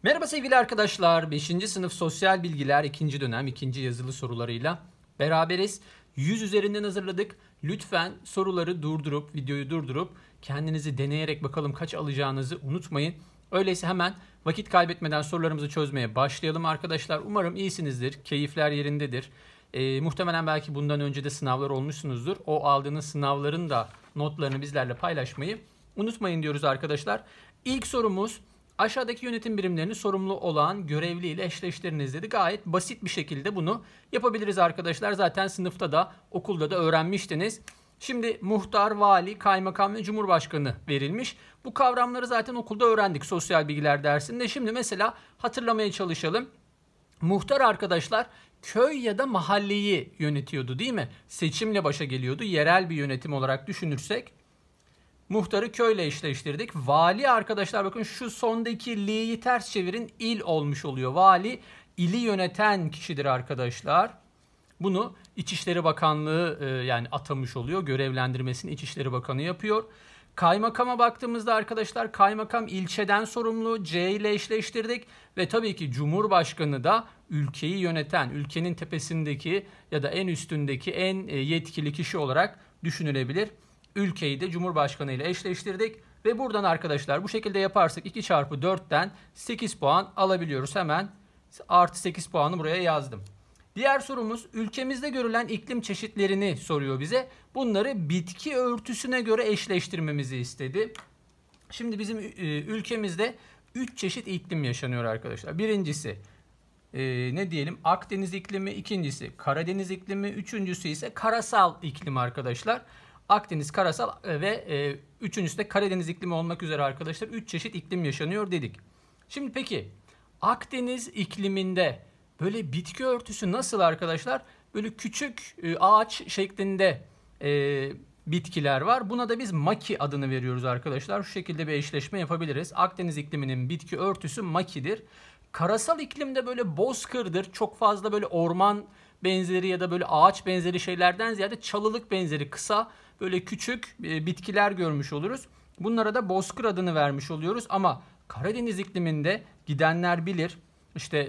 Merhaba sevgili arkadaşlar. 5. sınıf sosyal bilgiler 2. dönem 2. yazılı sorularıyla beraberiz. 100 üzerinden hazırladık. Lütfen soruları durdurup, videoyu durdurup kendinizi deneyerek bakalım kaç alacağınızı unutmayın. Öyleyse hemen vakit kaybetmeden sorularımızı çözmeye başlayalım arkadaşlar. Umarım iyisinizdir, keyifler yerindedir. Muhtemelen belki bundan önce de sınavlar olmuşsunuzdur. O aldığınız sınavların da notlarını bizlerle paylaşmayı unutmayın diyoruz arkadaşlar. İlk sorumuz: aşağıdaki yönetim birimlerini sorumlu olan görevli ile eşleştiriniz dedi. Gayet basit bir şekilde bunu yapabiliriz arkadaşlar. Zaten sınıfta da okulda da öğrenmiştiniz. Şimdi muhtar, vali, kaymakam ve cumhurbaşkanı verilmiş. Bu kavramları zaten okulda öğrendik sosyal bilgiler dersinde. Şimdi mesela hatırlamaya çalışalım. Muhtar arkadaşlar köy ya da mahalleyi yönetiyordu değil mi? Seçimle başa geliyordu. Yerel bir yönetim olarak düşünürsek muhtarı köyle eşleştirdik. Vali arkadaşlar bakın şu sondaki li'yi ters çevirin, il olmuş oluyor. Vali ili yöneten kişidir arkadaşlar. Bunu İçişleri Bakanlığı yani atamış oluyor. Görevlendirmesini İçişleri Bakanı yapıyor. Kaymakama baktığımızda arkadaşlar kaymakam ilçeden sorumlu, C ile eşleştirdik. Ve tabii ki Cumhurbaşkanı da ülkeyi yöneten, ülkenin tepesindeki ya da en üstündeki en yetkili kişi olarak düşünülebilir. Ülkeyi de Cumhurbaşkanı ile eşleştirdik. Ve buradan arkadaşlar bu şekilde yaparsak 2 çarpı 4'ten 8 puan alabiliyoruz. Hemen artı 8 puanı buraya yazdım. Diğer sorumuz ülkemizde görülen iklim çeşitlerini soruyor bize. Bunları bitki örtüsüne göre eşleştirmemizi istedi. Şimdi bizim ülkemizde 3 çeşit iklim yaşanıyor arkadaşlar. Birincisi ne diyelim Akdeniz iklimi, ikincisi Karadeniz iklimi, üçüncüsü ise karasal iklim arkadaşlar. Akdeniz, karasal ve üçüncüsü de Karadeniz iklimi olmak üzere arkadaşlar 3 çeşit iklim yaşanıyor dedik. Şimdi peki Akdeniz ikliminde böyle bitki örtüsü nasıl arkadaşlar? Böyle küçük ağaç şeklinde bitkiler var. Buna da biz maki adını veriyoruz arkadaşlar. Şu şekilde bir eşleşme yapabiliriz. Akdeniz ikliminin bitki örtüsü makidir. Karasal iklimde böyle bozkırdır. Çok fazla böyle orman benzeri ya da böyle ağaç benzeri şeylerden ziyade çalılık benzeri kısa böyle küçük bitkiler görmüş oluruz. Bunlara da bozkır adını vermiş oluyoruz. Ama Karadeniz ikliminde gidenler bilir. İşte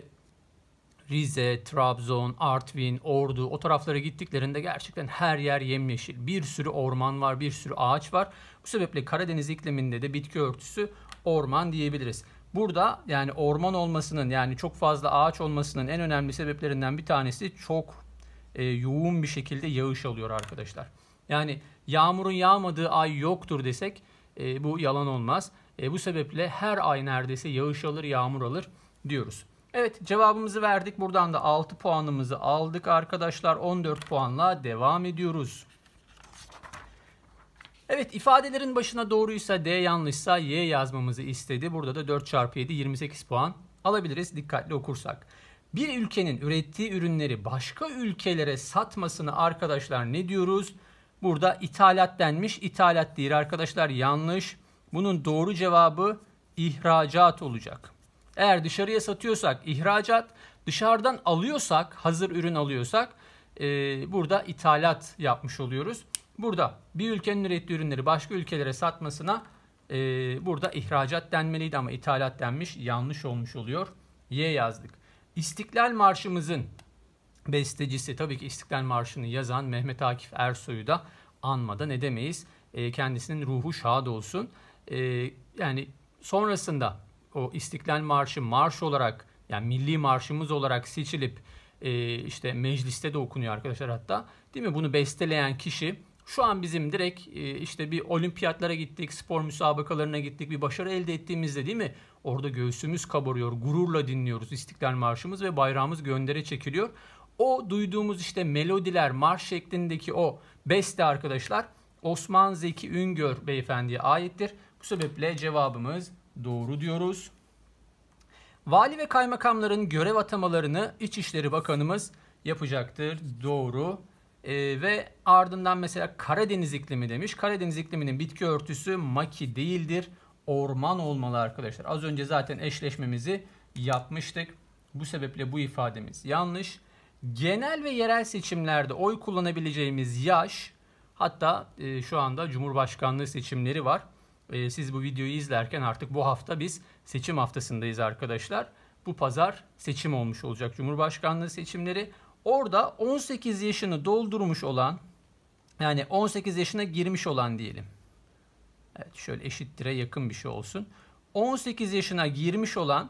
Rize, Trabzon, Artvin, Ordu o taraflara gittiklerinde gerçekten her yer yemyeşil. Bir sürü orman var, bir sürü ağaç var. Bu sebeple Karadeniz ikliminde de bitki örtüsü orman diyebiliriz. Burada yani orman olmasının yani çok fazla ağaç olmasının en önemli sebeplerinden bir tanesi çok yoğun bir şekilde yağış alıyor arkadaşlar. Yani yağmurun yağmadığı ay yoktur desek bu yalan olmaz. Bu sebeple her ay neredeyse yağış alır, yağmur alır diyoruz. Evet, cevabımızı verdik. Buradan da 6 puanımızı aldık arkadaşlar. 14 puanla devam ediyoruz. Evet, ifadelerin başına doğruysa D, yanlışsa Y yazmamızı istedi. Burada da 4 çarpı 7 28 puan alabiliriz dikkatli okursak. Bir ülkenin ürettiği ürünleri başka ülkelere satmasını arkadaşlar ne diyoruz? Burada ithalat denmiş. İthalat değil arkadaşlar, yanlış. Bunun doğru cevabı ihracat olacak. Eğer dışarıya satıyorsak ihracat, dışarıdan alıyorsak, hazır ürün alıyorsak burada ithalat yapmış oluyoruz. Burada bir ülkenin ürettiği ürünleri başka ülkelere satmasına burada ihracat denmeliydi ama ithalat denmiş, yanlış olmuş oluyor. Y yazdık. İstiklal Marşımızın bestecisi, tabii ki İstiklal Marşı'nı yazan Mehmet Akif Ersoy'u da anmadan edemeyiz. Kendisinin ruhu şad olsun. Yani sonrasında o İstiklal Marşı marş olarak yani milli marşımız olarak seçilip işte mecliste de okunuyor arkadaşlar hatta. Değil mi? Bunu besteleyen kişi şu an bizim direkt işte bir olimpiyatlara gittik, spor müsabakalarına gittik, bir başarı elde ettiğimizde değil mi? Orada göğsümüz kabarıyor, gururla dinliyoruz İstiklal Marşımız ve bayrağımız göndere çekiliyor. O duyduğumuz işte melodiler, marş şeklindeki o beste arkadaşlar Osman Zeki Üngör beyefendiye aittir. Bu sebeple cevabımız doğru diyoruz. Vali ve kaymakamların görev atamalarını İçişleri Bakanımız yapacaktır. Doğru. Ve ardından mesela Karadeniz iklimi demiş. Karadeniz ikliminin bitki örtüsü maki değildir. Orman olmalı arkadaşlar. Az önce zaten eşleşmemizi yapmıştık. Bu sebeple bu ifademiz yanlış. Genel ve yerel seçimlerde oy kullanabileceğimiz yaş, hatta şu anda Cumhurbaşkanlığı seçimleri var. Siz bu videoyu izlerken artık bu hafta biz seçim haftasındayız arkadaşlar. Bu pazar seçim olmuş olacak, Cumhurbaşkanlığı seçimleri. Orada 18 yaşını doldurmuş olan, yani 18 yaşına girmiş olan diyelim. Evet, şöyle eşittire yakın bir şey olsun. 18 yaşına girmiş olan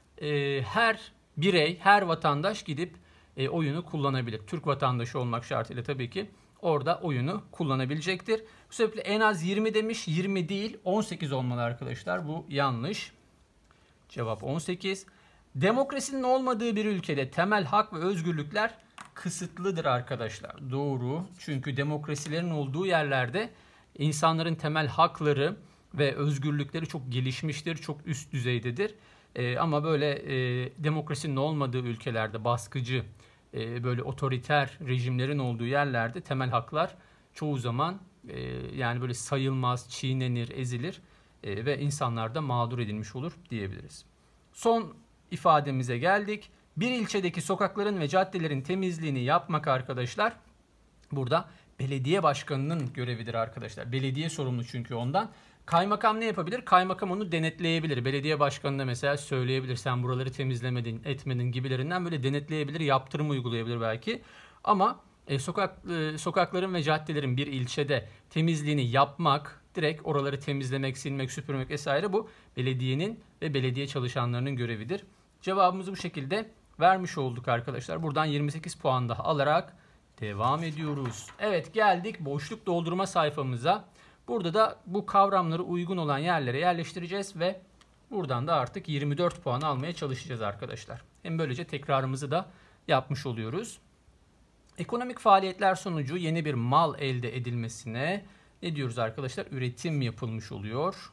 her birey, her vatandaş gidip oyunu kullanabilir. Türk vatandaşı olmak şartıyla tabii ki orada oyunu kullanabilecektir. Bu sebeple en az 20 demiş. 20 değil, 18 olmalı arkadaşlar. Bu yanlış. Cevap 18. Demokrasinin olmadığı bir ülkede temel hak ve özgürlükler kısıtlıdır arkadaşlar. Doğru. Çünkü demokrasilerin olduğu yerlerde insanların temel hakları ve özgürlükleri çok gelişmiştir, çok üst düzeydedir. Ama böyle demokrasinin olmadığı ülkelerde, baskıcı, böyle otoriter rejimlerin olduğu yerlerde temel haklar çoğu zaman yani böyle sayılmaz, çiğnenir, ezilir ve insanlar da mağdur edilmiş olur diyebiliriz. Son ifademize geldik. Bir ilçedeki sokakların ve caddelerin temizliğini yapmak arkadaşlar burada belediye başkanının görevidir arkadaşlar. Belediye sorumlu çünkü ondan. Kaymakam ne yapabilir? Kaymakam onu denetleyebilir. Belediye başkanına mesela söyleyebilir. Sen buraları temizlemedin, etmedin gibilerinden böyle denetleyebilir. Yaptırım uygulayabilir belki. Ama sokakların ve caddelerin bir ilçede temizliğini yapmak, direkt oraları temizlemek, silmek, süpürmek vesaire bu belediyenin ve belediye çalışanlarının görevidir. Cevabımızı bu şekilde vermiş olduk arkadaşlar. Buradan 28 puan daha alarak devam ediyoruz. Evet, geldik boşluk doldurma sayfamıza. Burada da bu kavramları uygun olan yerlere yerleştireceğiz ve buradan da artık 24 puan almaya çalışacağız arkadaşlar. Hem böylece tekrarımızı da yapmış oluyoruz. Ekonomik faaliyetler sonucu yeni bir mal elde edilmesine ne diyoruz arkadaşlar? Üretim yapılmış oluyor.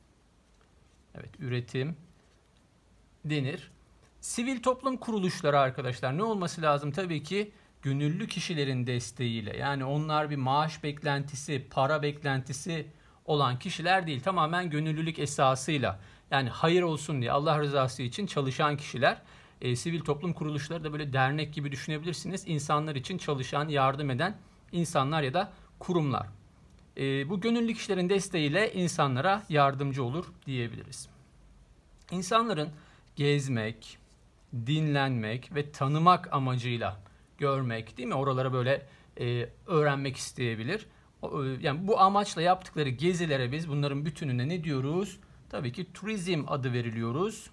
Evet, üretim denir. Sivil toplum kuruluşları arkadaşlar ne olması lazım? Tabii ki gönüllü kişilerin desteğiyle, yani onlar bir maaş beklentisi, para beklentisi olan kişiler değil. Tamamen gönüllülük esasıyla, yani hayır olsun diye, Allah rızası için çalışan kişiler. Sivil toplum kuruluşları da böyle dernek gibi düşünebilirsiniz. İnsanlar için çalışan, yardım eden insanlar ya da kurumlar. Bu gönüllü kişilerin desteğiyle insanlara yardımcı olur diyebiliriz. İnsanların gezmek, dinlenmek ve tanımak amacıyla görmek, değil mi? Oralara böyle öğrenmek isteyebilir. Yani bu amaçla yaptıkları gezilere biz bunların bütününe ne diyoruz? Tabii ki turizm adı veriliyoruz.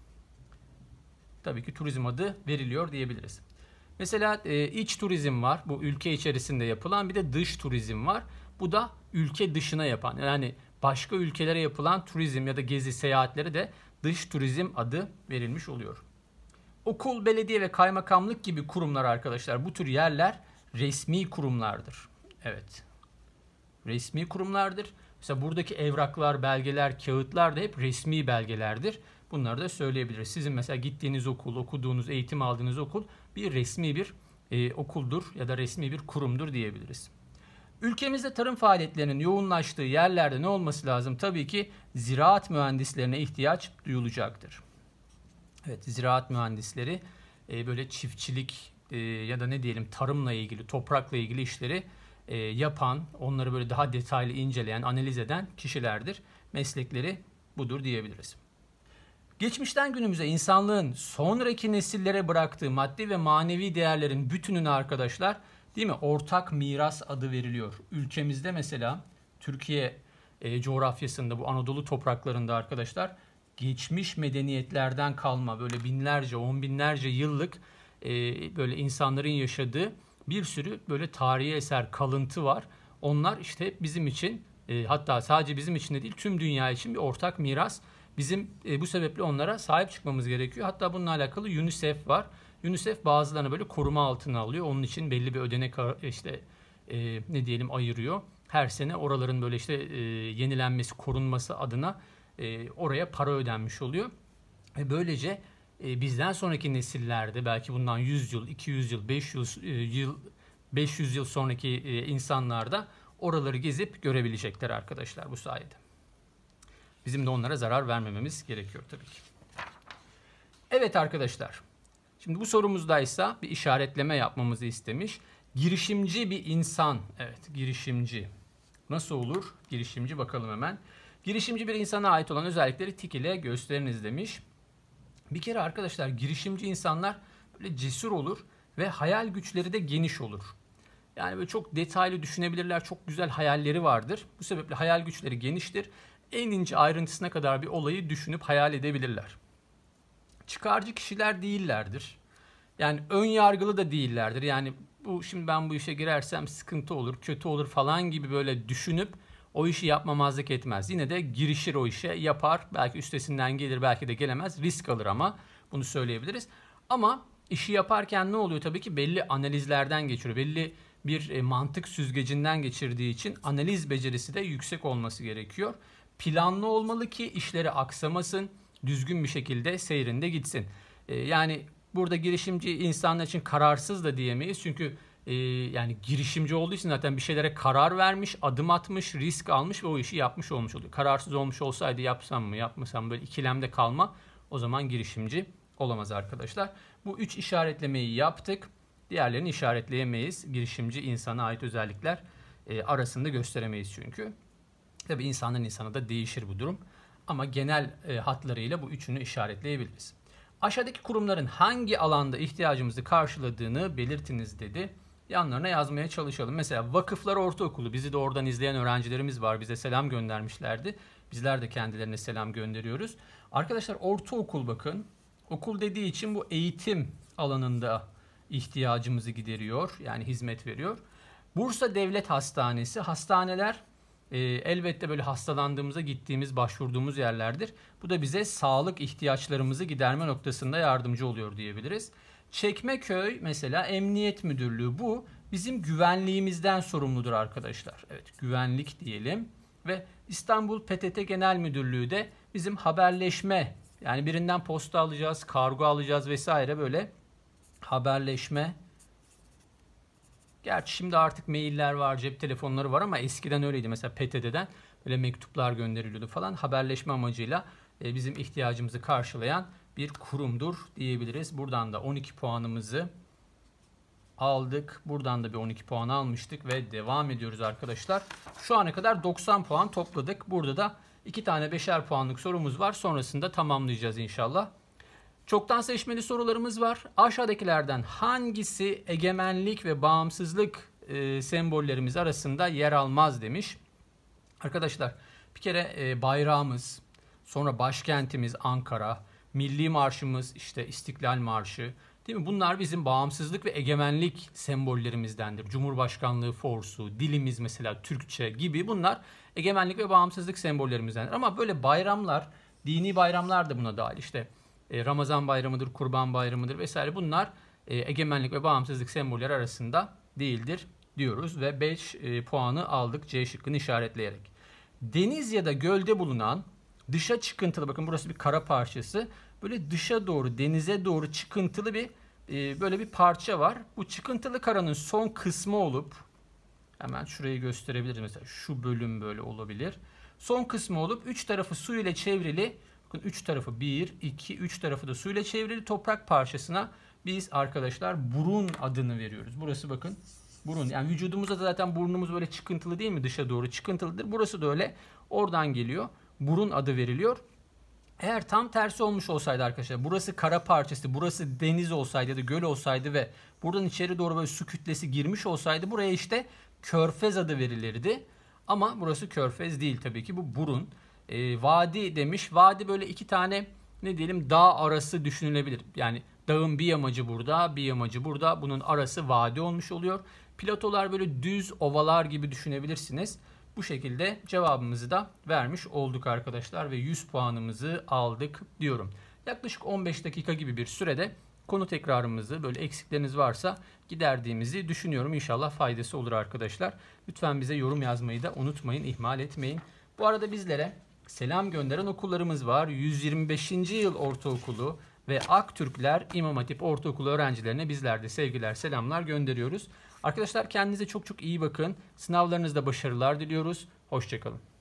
Tabii ki turizm adı veriliyor diyebiliriz. Mesela iç turizm var. Bu ülke içerisinde yapılan, bir de dış turizm var. Bu da ülke dışına yapan, yani başka ülkelere yapılan turizm ya da gezi seyahatlere de dış turizm adı verilmiş oluyor. Okul, belediye ve kaymakamlık gibi kurumlar arkadaşlar, bu tür yerler resmi kurumlardır. Evet. Resmi kurumlardır. Mesela buradaki evraklar, belgeler, kağıtlar da hep resmi belgelerdir. Bunları da söyleyebiliriz. Sizin mesela gittiğiniz okul, okuduğunuz, eğitim aldığınız okul bir resmi bir okuldur ya da resmi bir kurumdur diyebiliriz. Ülkemizde tarım faaliyetlerinin yoğunlaştığı yerlerde ne olması lazım? Tabii ki ziraat mühendislerine ihtiyaç duyulacaktır. Evet, ziraat mühendisleri böyle çiftçilik ya da ne diyelim tarımla ilgili, toprakla ilgili işleri yapan, onları böyle daha detaylı inceleyen, analiz eden kişilerdir. Meslekleri budur diyebiliriz. Geçmişten günümüze insanlığın sonraki nesillere bıraktığı maddi ve manevi değerlerin bütününe arkadaşlar, değil mi, ortak miras adı veriliyor. Ülkemizde mesela Türkiye coğrafyasında, bu Anadolu topraklarında arkadaşlar, geçmiş medeniyetlerden kalma böyle binlerce, on binlerce yıllık böyle insanların yaşadığı bir sürü böyle tarihi eser, kalıntı var. Onlar işte hep bizim için, hatta sadece bizim için de değil, tüm dünya için bir ortak miras. Bizim bu sebeple onlara sahip çıkmamız gerekiyor. Hatta bununla alakalı UNICEF var. UNICEF bazılarını böyle koruma altına alıyor. Onun için belli bir ödenek işte ne diyelim ayırıyor. Her sene oraların böyle işte yenilenmesi, korunması adına oraya para ödenmiş oluyor. Ve böylece bizden sonraki nesillerde, belki bundan 100 yıl, 200 yıl, 500 yıl sonraki insanlar da oraları gezip görebilecekler arkadaşlar bu sayede. Bizim de onlara zarar vermememiz gerekiyor tabii ki. Evet arkadaşlar. Şimdi bu sorumuzdaysa bir işaretleme yapmamızı istemiş. Girişimci bir insan. Evet, girişimci. Nasıl olur? Girişimci bakalım hemen. Girişimci bir insana ait olan özellikleri tik ile gösteriniz demiş. Bir kere arkadaşlar girişimci insanlar böyle cesur olur ve hayal güçleri de geniş olur. Yani böyle çok detaylı düşünebilirler, çok güzel hayalleri vardır. Bu sebeple hayal güçleri geniştir. En ince ayrıntısına kadar bir olayı düşünüp hayal edebilirler. Çıkarcı kişiler değillerdir. Yani ön yargılı da değillerdir. Yani şimdi ben bu işe girersem sıkıntı olur, kötü olur falan gibi böyle düşünüp o işi yapmamazlık etmez. Yine de girişir o işe, yapar. Belki üstesinden gelir, belki de gelemez. Risk alır ama bunu söyleyebiliriz. Ama işi yaparken ne oluyor? Tabii ki belli analizlerden geçiyor. Belli bir mantık süzgecinden geçirdiği için analiz becerisi de yüksek olması gerekiyor. Planlı olmalı ki işleri aksamasın, düzgün bir şekilde seyrinde gitsin. Yani burada girişimci insanlar için kararsız da diyemeyiz. Çünkü yani girişimci olduğu için zaten bir şeylere karar vermiş, adım atmış, risk almış ve o işi yapmış olmuş oluyor. Kararsız olmuş olsaydı yapsam mı, yapmasam mı böyle ikilemde kalma, o zaman girişimci olamaz arkadaşlar. Bu 3 işaretlemeyi yaptık. Diğerlerini işaretleyemeyiz. Girişimci insana ait özellikler arasında gösteremeyiz çünkü. Tabii insandan insana da değişir bu durum. Ama genel hatlarıyla bu üçünü işaretleyebiliriz. Aşağıdaki kurumların hangi alanda ihtiyacımızı karşıladığını belirtiniz dedi. Yanlarına yazmaya çalışalım. Mesela Vakıflar Ortaokulu, bizi de oradan izleyen öğrencilerimiz var. Bize selam göndermişlerdi. Bizler de kendilerine selam gönderiyoruz. Arkadaşlar ortaokul bakın. Okul dediği için bu eğitim alanında ihtiyacımızı gideriyor. Yani hizmet veriyor. Bursa Devlet Hastanesi, hastaneler elbette böyle hastalandığımızda gittiğimiz, başvurduğumuz yerlerdir. Bu da bize sağlık ihtiyaçlarımızı giderme noktasında yardımcı oluyor diyebiliriz. Çekmeköy mesela Emniyet Müdürlüğü, bu bizim güvenliğimizden sorumludur arkadaşlar. Evet, güvenlik diyelim. Ve İstanbul PTT Genel Müdürlüğü de bizim haberleşme, yani birinden posta alacağız, kargo alacağız vesaire, böyle haberleşme. Gerçi şimdi artık mailler var, cep telefonları var ama eskiden öyleydi. Mesela PTT'den böyle mektuplar gönderiliyordu falan. Haberleşme amacıyla bizim ihtiyacımızı karşılayan bir kurumdur diyebiliriz. Buradan da 12 puanımızı aldık. Buradan da bir 12 puan almıştık ve devam ediyoruz arkadaşlar. Şu ana kadar 90 puan topladık. Burada da 2 tane 5'er puanlık sorumuz var. Sonrasında tamamlayacağız inşallah. Çoktan seçmeli sorularımız var. Aşağıdakilerden hangisi egemenlik ve bağımsızlık sembollerimiz arasında yer almaz demiş. Arkadaşlar bir kere bayrağımız, sonra başkentimiz Ankara, milli marşımız işte İstiklal Marşı, değil mi? Bunlar bizim bağımsızlık ve egemenlik sembollerimizdendir. Cumhurbaşkanlığı forsu, dilimiz mesela Türkçe gibi, bunlar egemenlik ve bağımsızlık sembollerimizdendir. Ama böyle bayramlar, dini bayramlar da buna dahil. İşte Ramazan bayramıdır, Kurban bayramıdır vesaire, bunlar egemenlik ve bağımsızlık sembolleri arasında değildir diyoruz ve 5 puanı aldık C şıkkını işaretleyerek. Deniz ya da gölde bulunan dışa çıkıntılı, bakın burası bir kara parçası, böyle dışa doğru, denize doğru çıkıntılı bir böyle bir parça var. Bu çıkıntılı karanın son kısmı olup, hemen şurayı gösterebiliriz, mesela şu bölüm böyle olabilir. Son kısmı olup 3 tarafı su ile çevrili, bakın 3 tarafı 1, 2, 3 tarafı da su ile çevrili toprak parçasına biz arkadaşlar burun adını veriyoruz. Burası bakın burun, yani vücudumuzda da zaten burnumuz böyle çıkıntılı değil mi, dışa doğru çıkıntılıdır. Burası da öyle, oradan geliyor, burun adı veriliyor. Eğer tam tersi olmuş olsaydı arkadaşlar, burası kara parçası, burası deniz olsaydı ya da göl olsaydı ve buradan içeri doğru böyle su kütlesi girmiş olsaydı, buraya işte körfez adı verilirdi. Ama burası körfez değil tabii ki, bu burun. Vadi demiş. Vadi böyle iki tane ne diyelim dağ arası düşünülebilir. Yani dağın bir yamacı burada, bir yamacı burada. Bunun arası vadi olmuş oluyor. Platolar böyle düz ovalar gibi düşünebilirsiniz. Bu şekilde cevabımızı da vermiş olduk arkadaşlar ve 100 puanımızı aldık diyorum. Yaklaşık 15 dakika gibi bir sürede konu tekrarımızı, böyle eksikleriniz varsa giderdiğimizi düşünüyorum. İnşallah faydası olur arkadaşlar. Lütfen bize yorum yazmayı da unutmayın, ihmal etmeyin. Bu arada bizlere selam gönderen okullarımız var. 125. yıl ortaokulu ve Aktürkler İmam Hatip Ortaokulu öğrencilerine bizler de sevgiler, selamlar gönderiyoruz. Arkadaşlar kendinize çok çok iyi bakın. Sınavlarınızda başarılar diliyoruz. Hoşça kalın.